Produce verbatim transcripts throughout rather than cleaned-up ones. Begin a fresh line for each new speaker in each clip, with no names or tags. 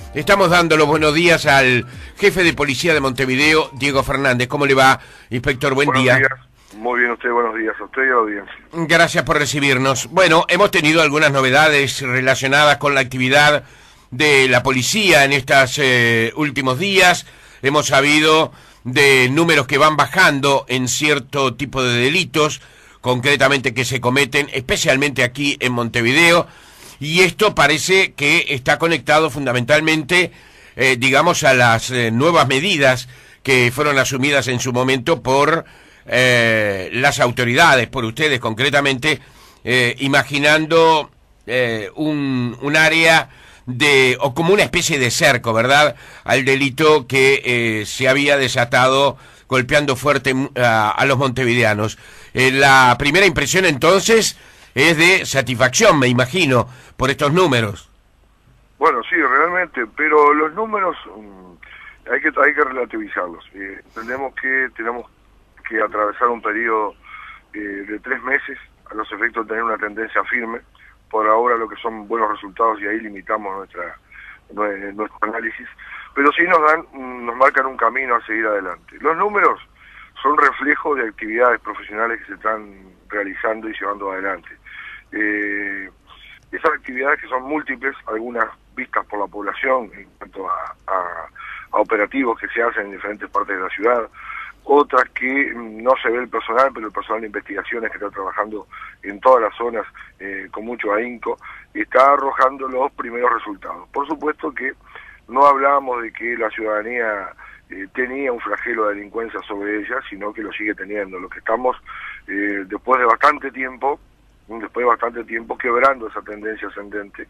Estamos dando los buenos días al jefe de policía de Montevideo, Diego Fernández. ¿Cómo le va, inspector? Buen
buenos
día.
Días. Muy bien usted, buenos días a usted y a la audiencia.
Gracias por recibirnos. Bueno, hemos tenido algunas novedades relacionadas con la actividad de la policía en estos eh, últimos días. Hemos sabido de números que van bajando en cierto tipo de delitos, concretamente que se cometen, especialmente aquí en Montevideo. Y esto parece que está conectado fundamentalmente, eh, digamos, a las eh, nuevas medidas que fueron asumidas en su momento por eh, las autoridades, por ustedes concretamente, eh, imaginando eh, un, un área de, o como una especie de cerco, ¿verdad?, al delito que eh, se había desatado golpeando fuerte a, a los montevideanos. Eh, la primera impresión entonces es de satisfacción, me imagino, por estos números.
Bueno, sí, realmente, pero los números um, hay que hay que relativizarlos. Eh, entendemos que tenemos que atravesar un periodo eh, de tres meses a los efectos de tener una tendencia firme. Por ahora lo que son buenos resultados y ahí limitamos nuestra nuestro análisis, pero sí nos dan nos marcan un camino a seguir adelante. Los números son reflejo de actividades profesionales que se están realizando y llevando adelante. Eh, esas actividades que son múltiples, algunas vistas por la población en cuanto a, a, a operativos que se hacen en diferentes partes de la ciudad, otras que no se ve el personal, pero el personal de investigaciones que está trabajando en todas las zonas eh, con mucho ahínco, está arrojando los primeros resultados. Por supuesto que no hablábamos de que la ciudadanía eh, tenía un flagelo de delincuencia sobre ella, sino que lo sigue teniendo. Lo que estamos, eh, después de bastante tiempo, después de bastante tiempo, quebrando esa tendencia ascendente,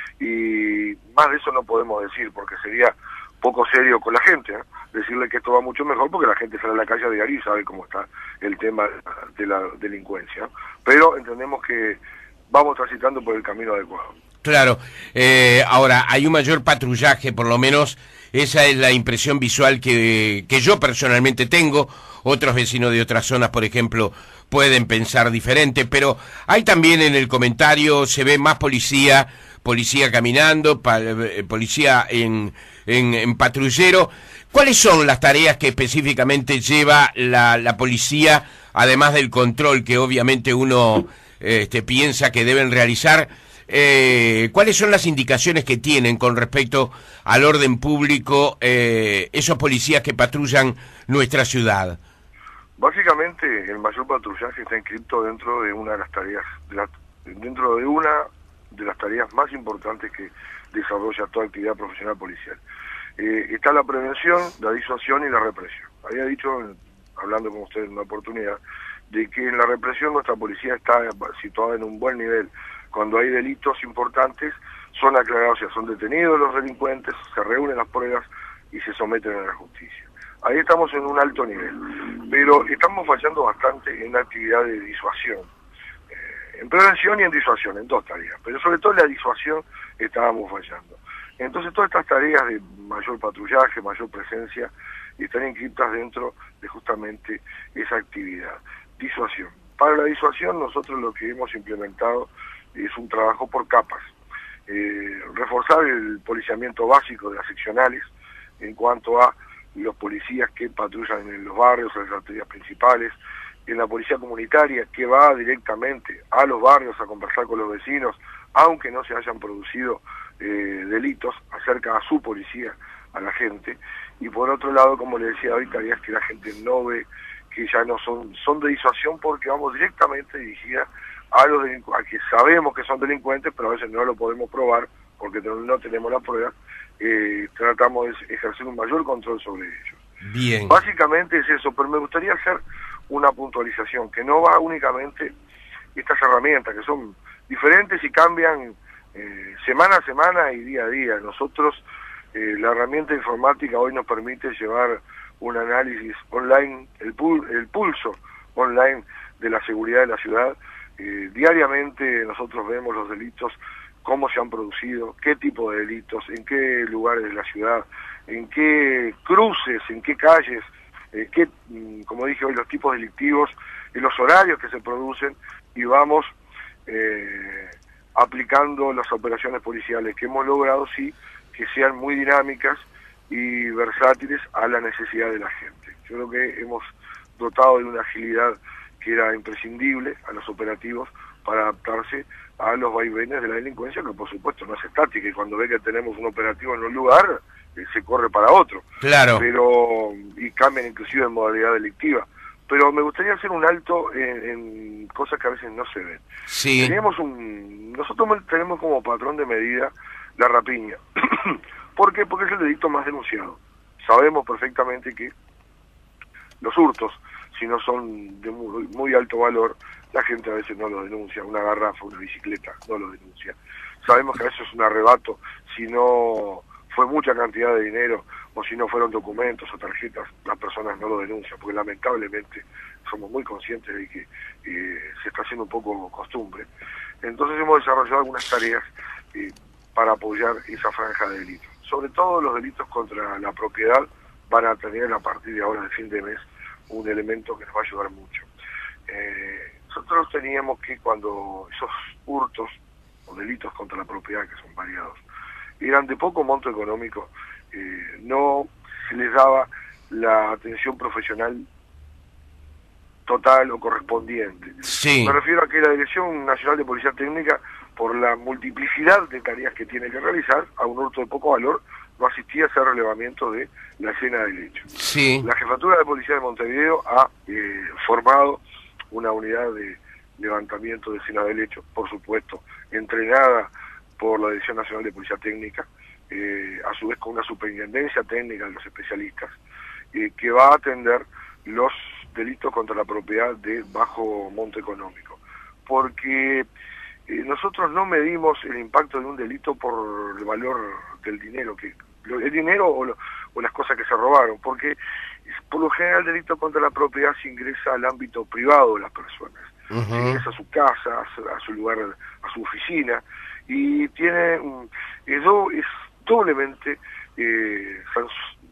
y más de eso no podemos decir, porque sería poco serio con la gente, ¿eh? Decirle que esto va mucho mejor, porque la gente sale a la calle a diario y sabe cómo está el tema de la delincuencia, pero entendemos que vamos transitando por el camino adecuado.
Claro, eh, ahora hay un mayor patrullaje, por lo menos esa es la impresión visual que, que yo personalmente tengo. Otros vecinos de otras zonas, por ejemplo, pueden pensar diferente, pero hay también en el comentario, se ve más policía, policía caminando, pa, policía en, en, en patrullero. ¿Cuáles son las tareas que específicamente lleva la, la policía, además del control que obviamente uno este, piensa que deben realizar? Eh, ¿Cuáles son las indicaciones que tienen con respecto al orden público eh, esos policías que patrullan nuestra ciudad?
Básicamente el mayor patrullaje está inscrito dentro de una de las tareas, de la, dentro de una de las tareas más importantes que desarrolla toda actividad profesional policial. Eh, está la prevención, la disuasión y la represión. Había dicho, hablando con ustedes en una oportunidad, de que en la represión nuestra policía está situada en un buen nivel. Cuando hay delitos importantes, son aclarados, o sea, son detenidos los delincuentes, se reúnen las pruebas y se someten a la justicia. Ahí estamos en un alto nivel, pero estamos fallando bastante en la actividad de disuasión, eh, en prevención y en disuasión, en dos tareas, pero sobre todo en la disuasión estábamos fallando. Entonces todas estas tareas de mayor patrullaje, mayor presencia, están inscritas dentro de justamente esa actividad, disuasión. Para la disuasión nosotros lo que hemos implementado es un trabajo por capas, eh, reforzar el policiamiento básico de las seccionales en cuanto a los policías que patrullan en los barrios, en las arterias principales, en la policía comunitaria que va directamente a los barrios a conversar con los vecinos, aunque no se hayan producido eh, delitos, acerca a su policía, a la gente, y por otro lado, como le decía hoy, tareas que la gente no ve, que ya no son, son de disuasión porque vamos directamente dirigidas a los delincuentes, a que sabemos que son delincuentes, pero a veces no lo podemos probar porque no tenemos la prueba. Eh, tratamos de ejercer un mayor control sobre ellos.
Bien.
Básicamente es eso, pero me gustaría hacer una puntualización, que no va únicamente estas herramientas, que son diferentes y cambian eh, semana a semana y día a día. Nosotros, eh, la herramienta informática hoy nos permite llevar un análisis online, el, pul el pulso online de la seguridad de la ciudad. Eh, diariamente nosotros vemos los delitos, cómo se han producido, qué tipo de delitos, en qué lugares de la ciudad, en qué cruces, en qué calles, eh, qué, como dije hoy, los tipos delictivos, en los horarios que se producen, y vamos eh, aplicando las operaciones policiales que hemos logrado, sí, que sean muy dinámicas y versátiles a la necesidad de la gente. Yo creo que hemos dotado de una agilidad que era imprescindible a los operativos para adaptarse a los vaivenes de la delincuencia, que por supuesto no es estática, y cuando ve que tenemos un operativo en un lugar, eh, se corre para otro.
Claro.
Pero, y cambian inclusive en modalidad delictiva. Pero me gustaría hacer un alto en, en cosas que a veces no se ven.
Sí.
Teníamos un, nosotros tenemos como patrón de medida la rapiña. ¿Por qué? Porque es el delito más denunciado. Sabemos perfectamente que los hurtos, si no son de muy, muy alto valor, la gente a veces no lo denuncia. Una garrafa, una bicicleta, no lo denuncia. Sabemos que a veces es un arrebato, si no fue mucha cantidad de dinero, o si no fueron documentos o tarjetas, las personas no lo denuncian, porque lamentablemente somos muy conscientes de que eh, se está haciendo un poco costumbre. Entonces hemos desarrollado algunas tareas eh, para apoyar esa franja de delitos. Sobre todo los delitos contra la propiedad van a tener a partir de ahora, de fin de mes, un elemento que nos va a ayudar mucho. Eh, nosotros teníamos que cuando esos hurtos o delitos contra la propiedad, que son variados, eran de poco monto económico, eh, no se les daba la atención profesional total o correspondiente.
Sí.
Me refiero a que la Dirección Nacional de Policía Técnica, por la multiplicidad de tareas que tiene que realizar, a un hurto de poco valor, no asistía a hacer relevamiento de la escena del hecho.
Sí.
La Jefatura de Policía de Montevideo ha eh, formado una unidad de levantamiento de escena del hecho, por supuesto, entrenada por la Dirección Nacional de Policía Técnica, eh, a su vez con una superintendencia técnica de los especialistas, eh, que va a atender los delitos contra la propiedad de bajo monto económico. Porque eh, nosotros no medimos el impacto de un delito por el valor del dinero, que el dinero o, lo, o las cosas que se robaron, porque por lo general el delito contra la propiedad se ingresa al ámbito privado de las personas. Uh-huh. Se ingresa a su casa, a su, a su lugar, a su oficina, y tiene un, eso es doblemente eh, sans,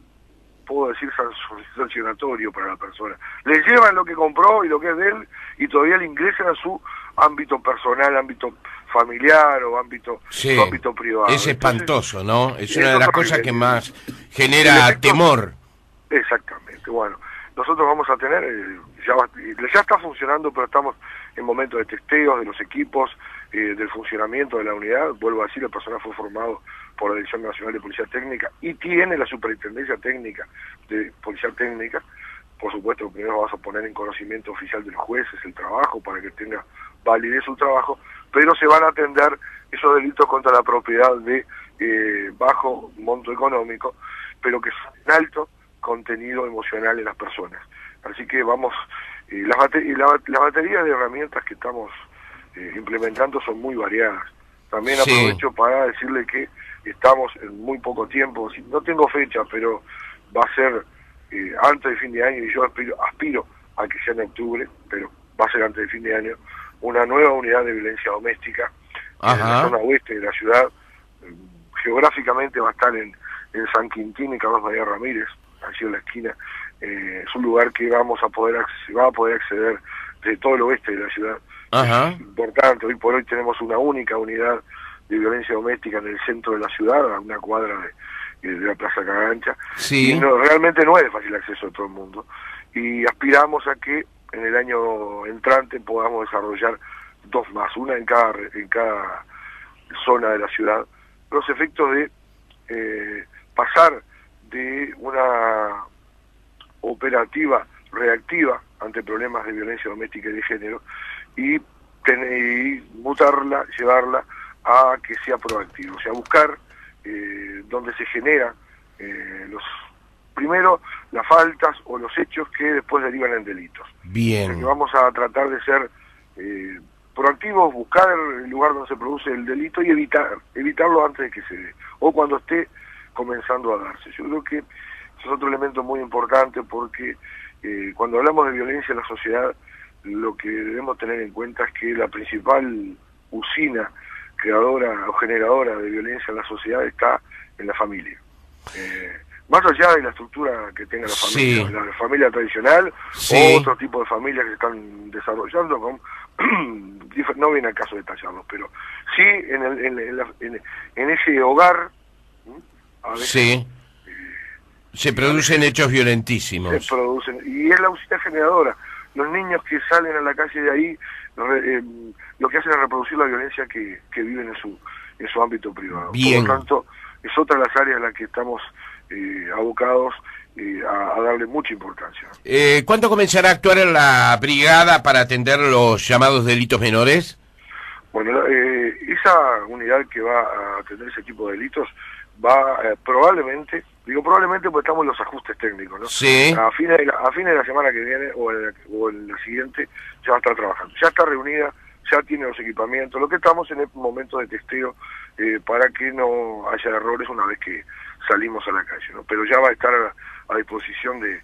puedo decir sancionatorio para la persona. Le llevan lo que compró y lo que es de él, y todavía le ingresan a su ámbito personal, ámbito familiar o ámbito,
sí,
su ámbito privado.
Es espantoso, Entonces, ¿no? Es una de las cosas que más
genera
efecto, temor.
Exactamente. Bueno, nosotros vamos a tener, eh, ya, ya está funcionando, pero estamos en momentos de testeos de los equipos, eh, del funcionamiento de la unidad. Vuelvo a decir, el personal fue formado por la Dirección Nacional de Policía Técnica y tiene la Superintendencia Técnica de Policía Técnica. Por supuesto, primero vamos a poner en conocimiento oficial de los jueces el trabajo para que tenga validez su trabajo, pero se van a atender esos delitos contra la propiedad de eh, bajo monto económico, pero que son alto contenido emocional en las personas. Así que vamos, eh, las, bate la, las baterías de herramientas que estamos eh, implementando son muy variadas. También sí. Aprovecho para decirle que estamos en muy poco tiempo, no tengo fecha, pero va a ser eh, antes de fin de año, y yo aspiro, aspiro a que sea en octubre, pero va a ser antes de fin de año, una nueva unidad de violencia doméstica en la zona oeste de la ciudad. Geográficamente va a estar en, en San Quintín y Carlos María Ramírez, allí en la esquina. Eh, es un lugar que vamos a poder se va a poder acceder de todo el oeste de la ciudad.
Ajá.
Es importante, hoy por hoy tenemos una única unidad de violencia doméstica en el centro de la ciudad, a una cuadra de, de la Plaza Cagancha.
Sí.
Y no, realmente no es de fácil acceso a todo el mundo. Y aspiramos a que en el año entrante podamos desarrollar dos más, una en cada, en cada zona de la ciudad, los efectos de eh, pasar de una operativa reactiva ante problemas de violencia doméstica y de género y, tener, y mutarla, llevarla a que sea proactivo, o sea, buscar eh, donde se generan eh, los primero las faltas o los hechos que después derivan en delitos.
Bien.
O sea, que vamos a tratar de ser eh, proactivos, buscar el lugar donde se produce el delito y evitar evitarlo antes de que se dé, o cuando esté comenzando a darse. Yo creo que eso es otro elemento muy importante, porque eh, cuando hablamos de violencia en la sociedad, lo que debemos tener en cuenta es que la principal usina creadora o generadora de violencia en la sociedad está en la familia. Eh, más allá de la estructura que tenga la familia, sí. la familia tradicional, sí. o otro tipo de familias que se están desarrollando, con, no viene al caso de detallarlos, pero sí en, el, en, en, la, en, en ese hogar, a veces,
sí. Se producen hechos violentísimos.
Se producen, y es la ausencia generadora. Los niños que salen a la calle de ahí, re, eh, lo que hacen es reproducir la violencia que, que viven en su en su ámbito privado.
Bien.
Por lo tanto, es otra de las áreas en las que estamos eh, abocados eh, a, a darle mucha importancia.
Eh, ¿Cuándo comenzará a actuar la brigada para atender los llamados delitos menores?
Bueno, eh, esa unidad que va a atender ese tipo de delitos va eh, probablemente, digo probablemente porque estamos en los ajustes técnicos, ¿no?
Sí.
A fines de la, a fines de la semana que viene o en, la, o en la siguiente ya va a estar trabajando. Ya está reunida, ya tiene los equipamientos. Lo que estamos en el momento de testeo eh, para que no haya errores una vez que salimos a la calle, ¿no? Pero ya va a estar a, a disposición de,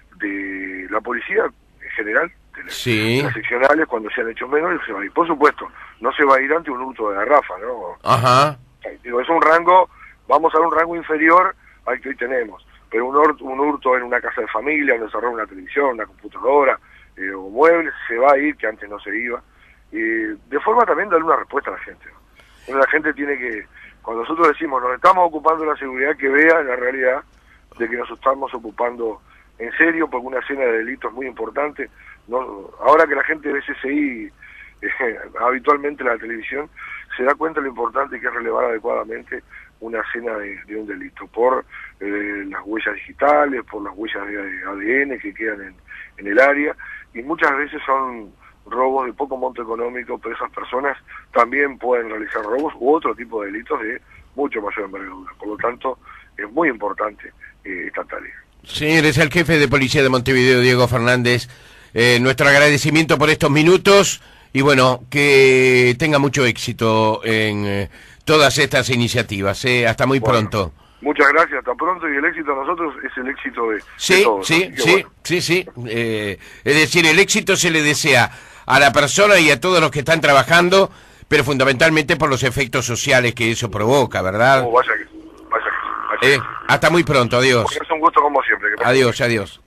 de la policía en general, de, la,
sí.
de las seccionales, cuando sean hechos menores, se va a ir. Por supuesto, no se va a ir ante un hurto de garrafa, ¿no?
Ajá.
Digo, es un rango, vamos a un rango inferior al que hoy tenemos, pero un hurto, un hurto en una casa de familia, donde se roba una televisión, una computadora eh, o muebles, se va a ir, que antes no se iba, eh, de forma también de darle una respuesta a la gente, ¿no? Bueno, la gente tiene que, cuando nosotros decimos nos estamos ocupando de la seguridad, que vea la realidad de que nos estamos ocupando en serio, porque una escena de delitos muy importante, no, ahora que la gente ve C S I eh, habitualmente en la televisión, se da cuenta de lo importante que es relevar adecuadamente una escena de, de un delito, por eh, las huellas digitales, por las huellas de A D N que quedan en, en el área, y muchas veces son robos de poco monto económico, pero esas personas también pueden realizar robos u otro tipo de delitos de mucho mayor envergadura. Por lo tanto, es muy importante eh, esta tarea.
Señores, al jefe de policía de Montevideo, Diego Fernández, eh, nuestro agradecimiento por estos minutos y bueno, que tenga mucho éxito en eh, todas estas iniciativas. Eh. Hasta muy
bueno,
pronto.
Muchas gracias, hasta pronto, y el éxito a nosotros es el éxito de,
sí,
de todos.
Sí,
¿no?
sí,
bueno.
sí, sí, eh, es decir, el éxito se le desea a la persona y a todos los que están trabajando, pero fundamentalmente por los efectos sociales que eso provoca, ¿verdad?
Oh, vaya que, vaya que, vaya
Eh, hasta muy pronto, adiós.
Es un gusto como siempre. Que
adiós, adiós.